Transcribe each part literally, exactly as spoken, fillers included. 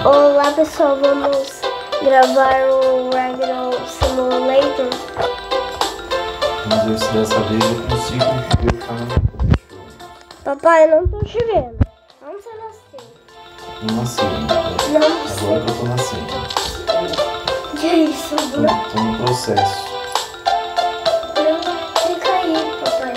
Olá pessoal, vamos gravar o Ragnarok Simulator. Vamos ver se dessa vez eu consigo ver o canal. Papai, eu não tô te vendo. Onde você nasceu? Não nasci ainda. Não Agora que eu tô nascendo. Que é isso, Bruno? Tô, tô no processo. Não, fica aí, papai.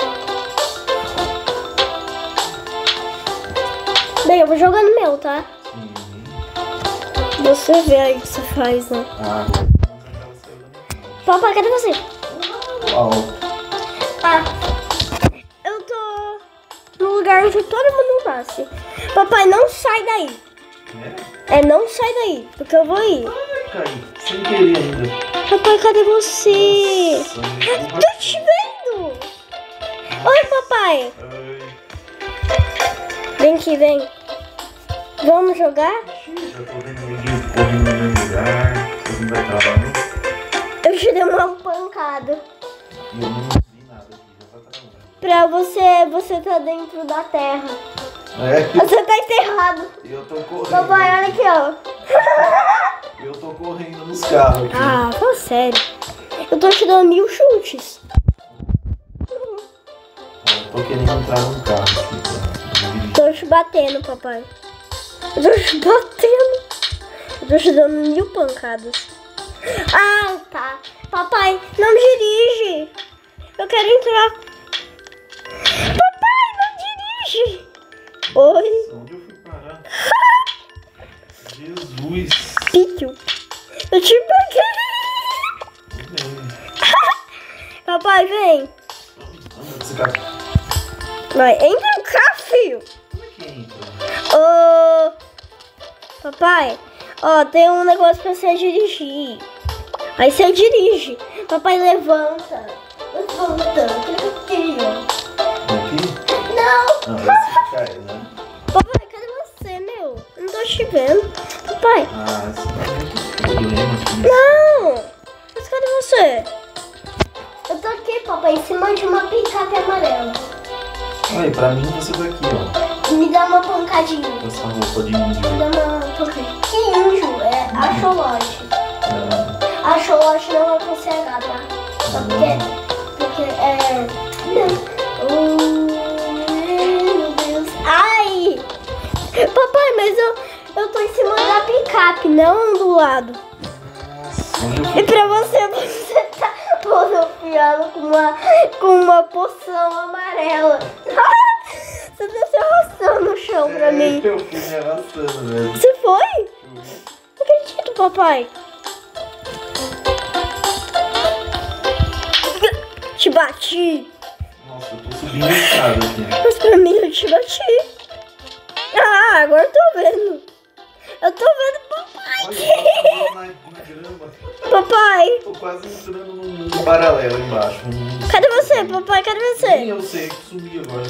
Bem, eu vou jogar no meu, tá? Sim. Você vê aí o que você faz, né? Ah, agora Papai, cadê você? Uau. Ah, eu tô no lugar onde todo mundo nasce. Papai, não sai daí. É? É, não sai daí, porque eu vou ir. Ai, caí. Sem querer ainda. Papai, cadê você? Nossa, Tô te vendo. Oi, papai. Ai. Vem aqui, vem. Vamos jogar? Já tô vendo o vídeo correndo no meu lugar. Você não vai travar, não? Eu te dei uma pancada. E eu não vi nada aqui, já tá travando. Pra você, você tá dentro da terra. É? Você tá enterrado. Eu tô correndo. Papai, olha aqui, ó. Eu tô correndo nos carros aqui. Ah, fala sério. Eu tô te dando mil chutes. Eu tô querendo entrar num carro aqui pra dirigir. Tô te batendo, papai. Eu tô te batendo. Eu tô te dando mil pancadas. Ah, tá. Papai, não dirige. Eu quero entrar. Papai, não dirige. Oi. Onde eu fui parar? Jesus. Pitiu. Eu te peguei. Vem. Papai, vem. Vamos esse carro. Vai, entra cá, filho. Como é que entra? Ô, papai, ó, tem um negócio pra você dirigir. Aí você dirige. Papai, levanta. Levanta. Clica aqui, ó. Aqui? Não. Não, esse cai, né? Papai, cadê você, meu? Eu não tô te vendo. Papai. Ah, esse tá muito problema aqui. Não. Mas cadê você? Eu tô aqui, papai, em cima de uma picape amarela. Olha, pra mim você tá aqui, ó. Me dá uma pancadinha. Com essa roupa de Me índio. dá uma pancadinha. Que índio? É axolote. É, Axolote não é com C H, tá? Só porque... Porque é... Não. Oh, meu Deus. Ai! Papai, mas eu, eu tô em cima da picape, não do lado. onde eu E fui? pra você, você tá rodopiando com uma, com uma poção amarela. Você tá se arrastando no chão pra É, mim. eu fui me arrastando, velho. Você foi? Não acredito, papai. Te bati. Nossa, eu tô subindo a escada aqui. Mas pra mim eu te bati. Ah, agora eu tô vendo. Eu tô vendo papai. Olha, eu tô na, na grama. Papai, Tô quase entrando num, num paralelo embaixo. Um- cadê você, papai? Cadê Nem você? eu sei que subi agora.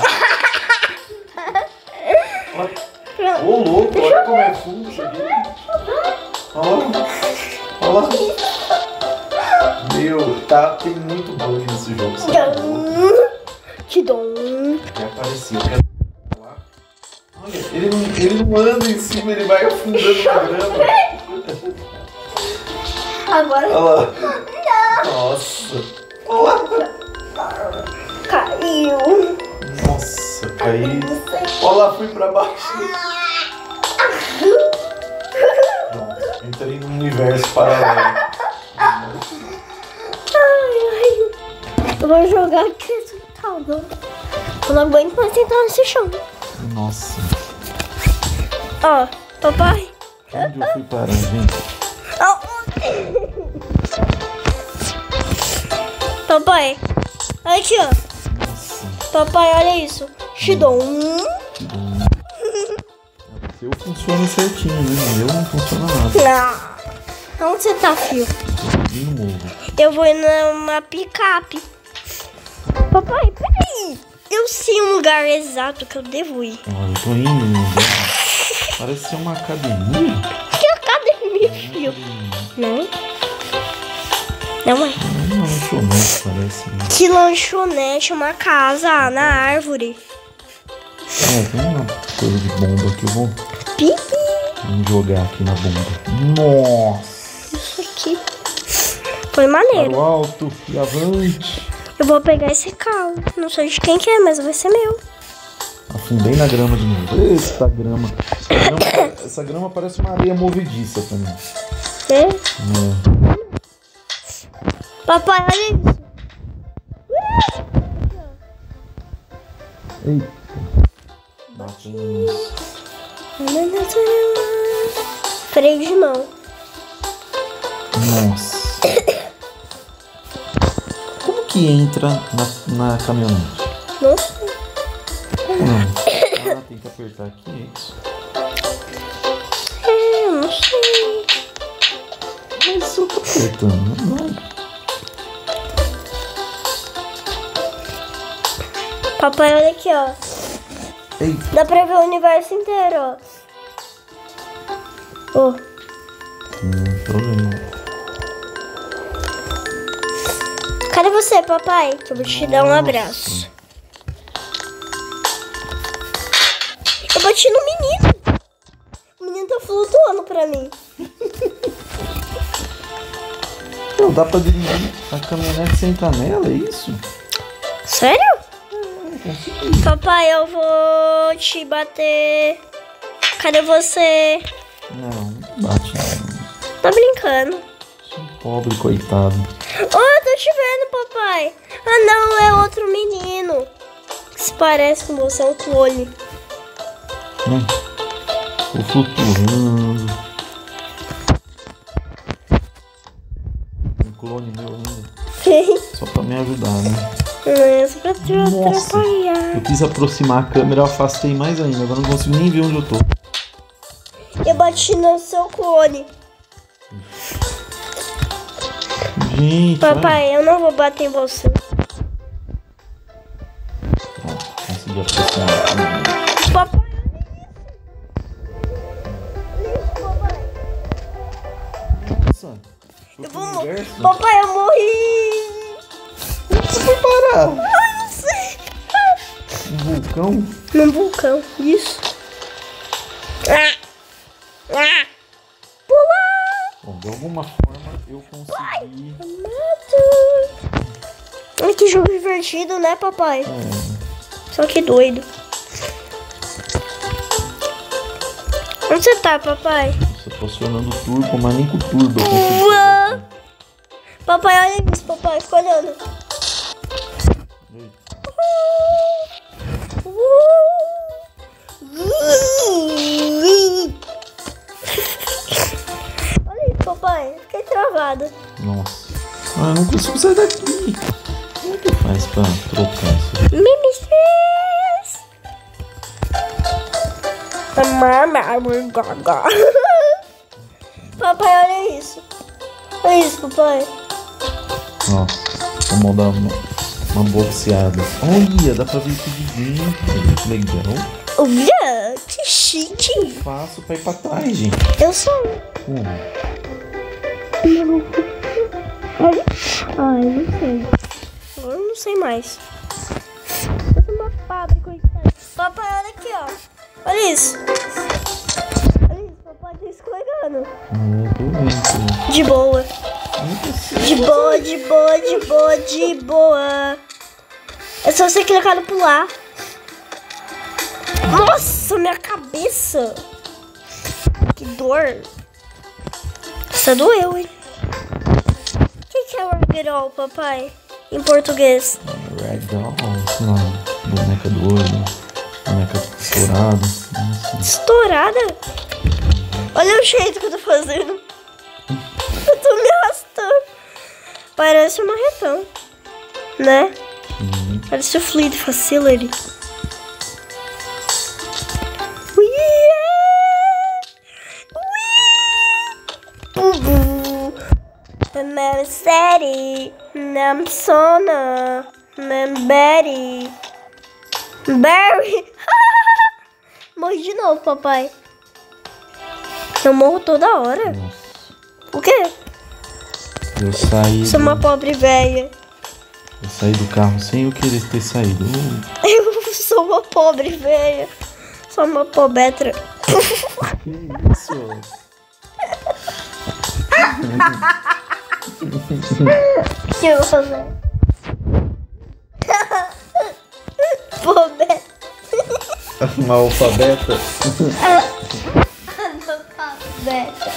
Olha. Ô, louco, olha como é fundo isso aqui. Olha lá. Olha lá. Meu, tá, tem muito bug nesse jogo. Sabe? Te dou. Já apareceu. Eu quero falar. Olha, ele não, ele não anda em cima, ele vai afundando na grama. Agora Olha lá. Nossa. Olha lá. caiu. Nossa, caí. Olha lá, fui pra baixo. Pronto, entrei num universo paralelo. Ai, ai. Eu vou jogar aqui esse tal. Eu não aguento mais sentar nesse chão. Nossa. Ó, papai. Onde eu fui parar, gente? Ó. Papai, olha aqui, ó. Nossa. Papai, olha isso. Te dou um. Eu funciono certinho, né? Eu não funciono nada. Não. Onde você tá, filho? E no morro. Eu vou ir numa picape. Papai, peraí. Eu sei um lugar exato que eu devo ir. Olha, eu tô indo num lugar. Parece ser uma academia. Que academia, filho? Não? Não é. Não, não, lanchonete, parece. Né? Que lanchonete, uma casa na árvore. É, tem uma coisa de bomba aqui, eu vou. Pipi. Vamos jogar aqui na bunda. Nossa! Isso aqui. Foi maneiro. Para o alto e avante. Eu vou pegar esse carro. Não sei de quem que é, mas vai ser meu. Afundei na grama de novo. Essa grama. Essa grama, essa grama parece uma areia movediça também. É? É. Papai, olha isso. Eita. Batemos. Freio de mão. Nossa. Como que entra na, na caminhonete? Não sei. Hum. Ah, tem que apertar aqui, é isso? É, eu não sei. Mas eu tô apertando, não vai. Papai, olha aqui, ó. Ei. Dá pra ver o universo inteiro, ó. Ó. Hum, tô vendo. Cadê você, papai? Que eu vou te dar um abraço. Eu bati no menino. O menino tá flutuando pra mim. Não dá pra dirigir a caminhonete sem entrar nela, é isso? Sério? É, consegui. Papai, eu vou te bater. Cadê você? Não, não bate não. Tá brincando. Sou um pobre, coitado. Oh, eu tô te vendo, papai. Ah, não, é outro menino. Que se parece com você, é um clone. Hum. Tô flutuando. Um clone meu ainda. Só pra me ajudar, né? É, só pra te Nossa, atrapalhar. eu quis aproximar a câmera, eu afastei mais ainda. Agora não consigo nem ver onde eu tô. Eu bati no seu clone. Gente, Papai, eu não vou bater em você. olha. Consegui aproximar a câmera. Papai, Nossa, foi eu pro vou morrer. universo. Papai, eu morri. Onde você foi parar? Ai, não sei. Um vulcão? Num vulcão, isso. Ah. Ah. Pular. Bom, de alguma forma eu consegui. Mato. Ai, que jogo divertido, né, papai? É, Só que doido. Onde você tá, papai? Nossa, tô acionando o turbo, mas nem com o turbo eu consigo. Uau. fazer Papai, olha isso, papai. Fica olhando. aqui. Eita. Olha isso, papai. Fiquei travada. Nossa. Ah, eu não consigo sair daqui. Como é que faz pra trocar isso? Mimis. Papai, olha isso. Olha isso, papai. Nossa, vamos dar uma, uma boxeada. Olha, dá pra ver aqui de dentro. Que legal. Olha, que chique. Faço pra ir pra trás, gente. Eu sou. Como? Ai, não sei. Agora eu não sei mais. Eu sou uma fábrica. Papai, olha aqui, ó. Olha isso. Olha isso, papai tá escorregando. Não, tô vendo. De boa. Tô... De boa, de boa, de boa, de boa. É só você clicar no pular. Nossa, minha cabeça. Que dor. Essa doeu, hein? O que, que é ragdoll, papai? Em português. Ragdoll, sei lá, boneca do olho, boneca estourada. Nossa. Estourada? Olha o jeito que eu tô fazendo. Eu tô me arrastando. Parece um marretão, né? Uhum. Parece o Fluid Facility. Mem Seri, Mem Sona, Mem Betty, Barry. Morri de novo, papai. Eu morro toda hora. Nossa. O quê? Eu saí. Sou uma do... pobre velha. Eu saí do carro sem eu querer ter saído. Uh. Eu sou uma pobre velha. Sou uma pobetra. Que isso? O que eu vou fazer? Pobeta. Uma alfabeta? Analfabeta.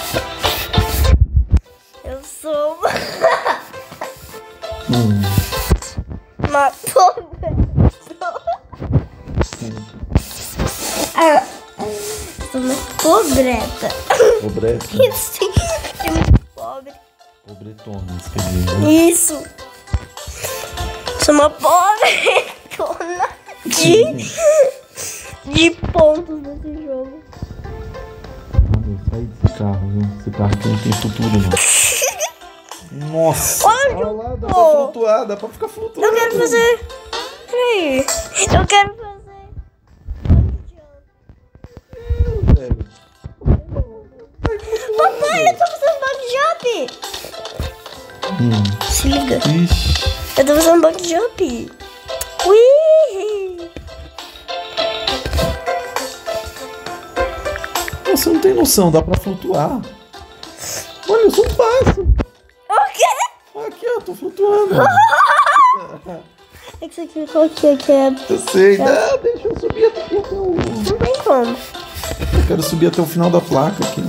Eu sou uma, Hum. uma pobeta. Ah, eu sou uma pobreta. Pobreta. Isso é muito pobre. Pobretona, isso quer dizer, né? Isso. Sou uma pobretona de, de pontos nesse jogo. Mano, sai desse carro, viu? Esse carro aqui não tem futuro, não. Nossa! Olha, Olha lá, dá pra oh. flutuar, dá pra ficar flutuando. Eu quero fazer. Peraí. Eu quero fazer. Velho. Papai, eu tô fazendo bug jump. Hum. Se liga. Ixi. Eu tô fazendo bug jump. Ui. Você não tem noção, dá pra flutuar. Olha, eu sou um pássaro. O quê? Aqui, ó, tô flutuando. É que você clicou aqui, aqui é... Eu sei. Não, deixa eu subir até o final. Não tem como. Eu quero subir até o final da placa aqui.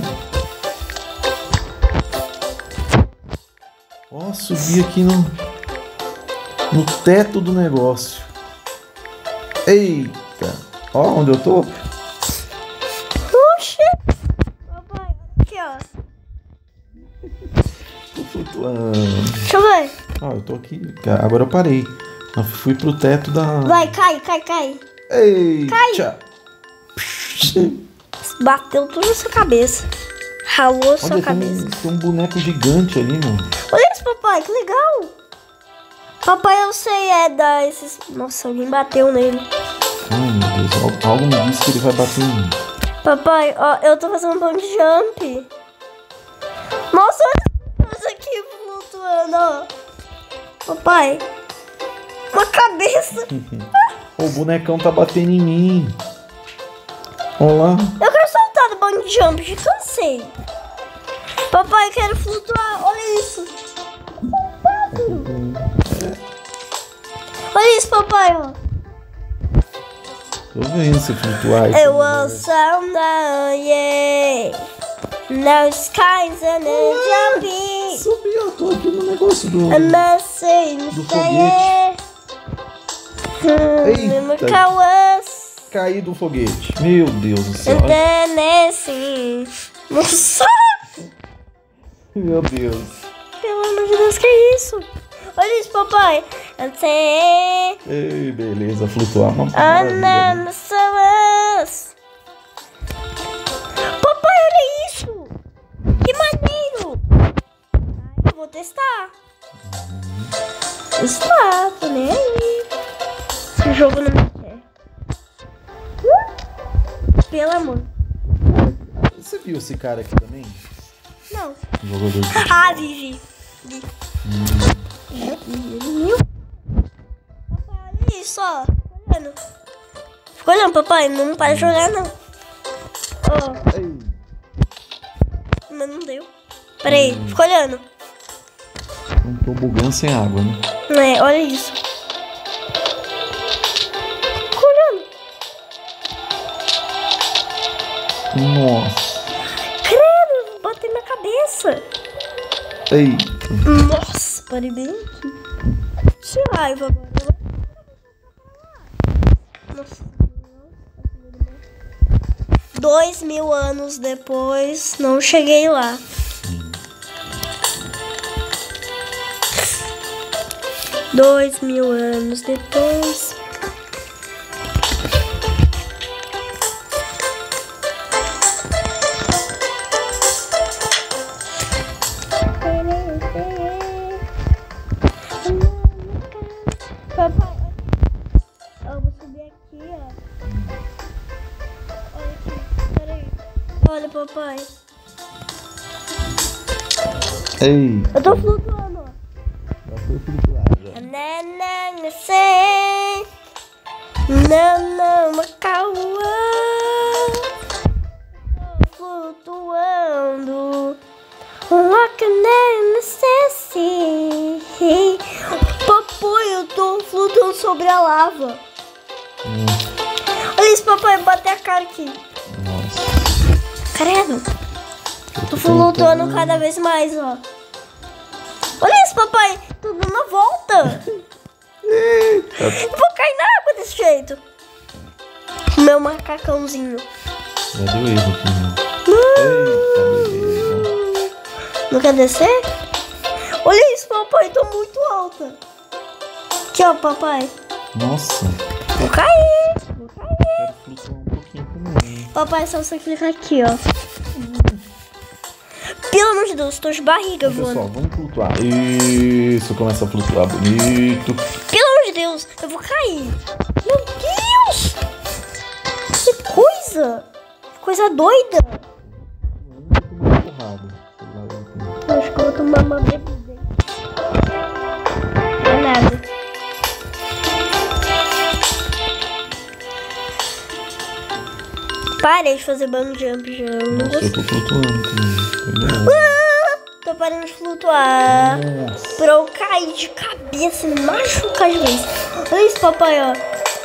Ó, subi aqui no, no teto do negócio. Eita. Ó, onde eu tô? Oxi. Papai, aqui, ó. Tô flutuando. Deixa eu ver. Ó, eu tô aqui. Agora eu parei. Eu fui pro teto da... Vai, cai, cai, cai. Eita. Bateu tudo na sua cabeça. Ralou sua Olha, tem cabeça. um, tem um boneco gigante ali, mano. Olha isso, papai, que legal. Papai, eu sei, é dar esses... Nossa, alguém bateu nele. Ai, meu Deus. Algo, algo me disse que ele vai bater em mim. Papai, ó, eu tô fazendo bungee jump. Nossa, olha isso aqui flutuando, ó. Papai, uma cabeça. O bonecão tá batendo em mim. Olha lá. Eu quero soltar do bungee jump, já cansei. Papai, eu quero flutuar, olha isso. Olha isso, papai, ó. Tô vendo você flutuar. It was someday, yeah. No skies and a jumping. Subi, eu tô aqui no negócio do... A message Do say Eita. Kawas. Caí do foguete. Meu Deus do céu. And then assim. Nossa! Meu Deus. Pelo amor de Deus, que é isso? Olha isso, papai. Até. Ei, beleza, flutuar. Uma Ana maravilha. Salas. Papai, olha isso! Que maneiro! Ai, eu vou testar. Testar, tô nem aí. Esse jogo não me quer. Pelo amor. Você viu esse cara aqui também? Não. Um jogador de Ah, futebol. Vivi. Vi. Viu? Papai, olha isso, ó. Fica olhando. Fica olhando, papai. Não para de jogar, não. Ó. Ei. Mas não deu. Pera aí, fica olhando. Um tobogã sem água, né? É, olha isso. Fica olhando. Nossa. Credo, vou bater na cabeça. Ei. Nossa, parei bem aqui. Que raiva agora. Nossa. Dois mil anos depois, não cheguei lá. Dois mil anos depois. Papai, eu vou subir aqui, ó. Olha aqui, peraí. Olha, papai. Ei. Eu tô flutuando, ó. Já foi flutuar, já. Nanana, sei. Nanana, Macaua. flutuando. Like an necessity. Papai, eu tô flutuando sobre a lava. Hum. Olha isso, papai, bate a cara aqui. Nossa. Credo. Tô flutuando cada vez mais, ó. Olha isso, papai. Tô dando a volta. Eu vou cair na água desse jeito. Meu macacãozinho. Já deu erro aqui, né? Uh, Eita, beleza. Não quer descer? Olha isso, papai. Tô muito alta. Aqui, ó, papai. Nossa. Vou cair. Vou cair. Quero flutuar um pouquinho também. Papai, só você clicar aqui, ó. Pelo amor de Deus, tô de barriga Então, voando. pessoal, vamos flutuar. Isso, começa a flutuar bonito. Pelo amor de Deus, eu vou cair. Meu Deus! Que coisa! Que coisa doida! Acho que eu vou tomar uma bebida. Não é nada. Parei de fazer bungee jump já. Eu não Nossa, gostei. eu tô flutuando também. Ah, tô parando de flutuar. Nossa. Pra eu cair de cabeça e machucar de vez. Olha isso, papai, ó.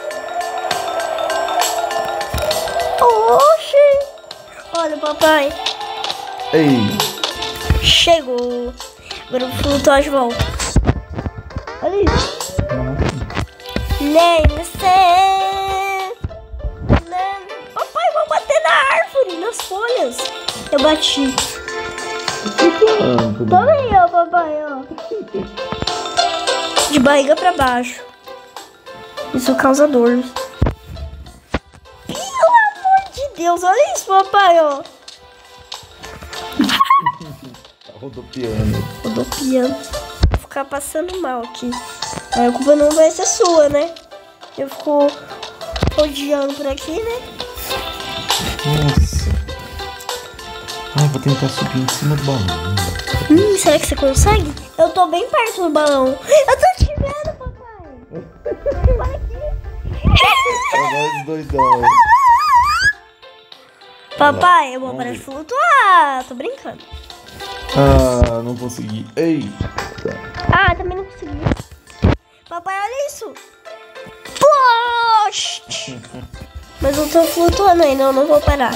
Oxi. Olha, papai. Ei. Chegou. Agora eu vou flutuar de volta. Olha isso. Nem sei. Papai, vou bater na árvore, nas folhas. Eu bati. Flutuando. Toma aí, ó, papai, ó. De barriga pra baixo. Isso causa dor. Pelo amor de Deus, olha isso, papai, ó. Tá rodopiando. Rodopiando. Vou ficar passando mal aqui. Aí a culpa não vai ser sua, né? Eu fico rodeando por aqui, né? Nossa. Ai, vou tentar subir em cima do balão. Hum, será que você consegue? Eu tô bem perto do balão. Eu tô te vendo, papai. Olha aqui. É nós doidão. Papai, eu vou parar de flutuar. Tô brincando. Ah, não consegui. Ei. Ah, também não consegui. Papai, olha isso. Poxa. Mas eu tô flutuando ainda, eu não vou parar.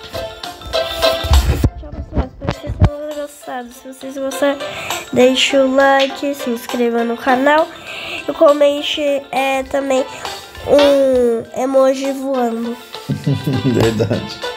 Tchau, pessoal. Espero que vocês tenham gostado. Se vocês gostaram, deixe o like, se inscreva no canal e comente é, também um emoji voando. Verdade.